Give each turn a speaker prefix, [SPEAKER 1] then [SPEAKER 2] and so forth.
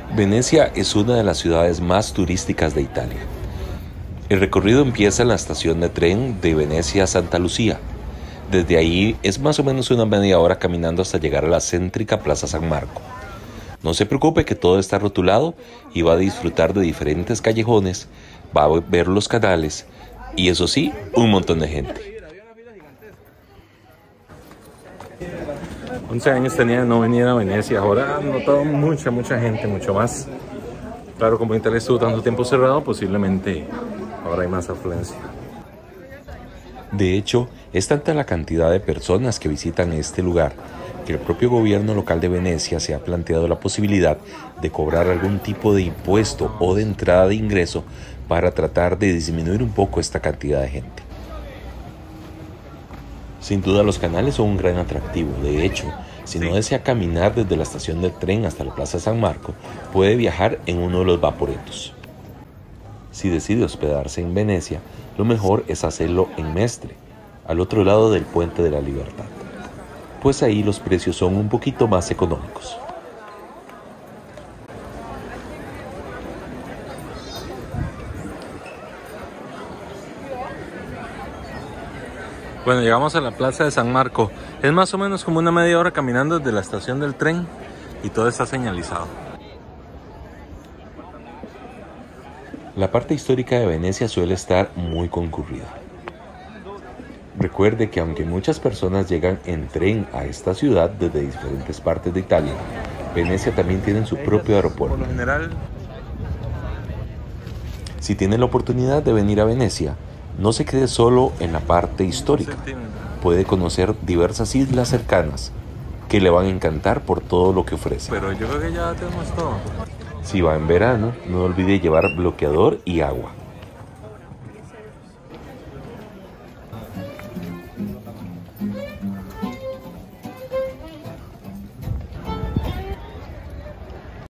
[SPEAKER 1] Venecia es una de las ciudades más turísticas de Italia. El recorrido empieza en la estación de tren de Venecia a Santa Lucía. Desde ahí es más o menos una media hora caminando hasta llegar a la céntrica Plaza San Marco. No se preocupe que todo está rotulado y va a disfrutar de diferentes callejones, va a ver los canales y eso sí, un montón de gente.
[SPEAKER 2] 11 años tenía de no venir a Venecia, ahora han notado mucha gente, mucho más. Claro, como Italia estuvo tanto tiempo cerrado, posiblemente ahora hay más afluencia.
[SPEAKER 1] De hecho, es tanta la cantidad de personas que visitan este lugar que el propio gobierno local de Venecia se ha planteado la posibilidad de cobrar algún tipo de impuesto o de entrada de ingreso para tratar de disminuir un poco esta cantidad de gente. Sin duda los canales son un gran atractivo. De hecho, si no desea caminar desde la estación del tren hasta la Plaza San Marco, puede viajar en uno de los vaporetos. Si decide hospedarse en Venecia, lo mejor es hacerlo en Mestre, al otro lado del Puente de la Libertad, pues ahí los precios son un poquito más económicos.
[SPEAKER 2] Bueno, llegamos a la Plaza de San Marco. Es más o menos como una media hora caminando desde la estación del tren y todo está señalizado.
[SPEAKER 1] La parte histórica de Venecia suele estar muy concurrida. Recuerde que aunque muchas personas llegan en tren a esta ciudad desde diferentes partes de Italia, Venecia también tiene su propio aeropuerto.
[SPEAKER 2] Por lo general,
[SPEAKER 1] Si tiene la oportunidad de venir a Venecia, no se quede solo en la parte histórica. Puede conocer diversas islas cercanas que le van a encantar por todo lo que ofrece.
[SPEAKER 2] pero yo creo que ya tenemos todo.
[SPEAKER 1] Si va en verano, no olvide llevar bloqueador y agua.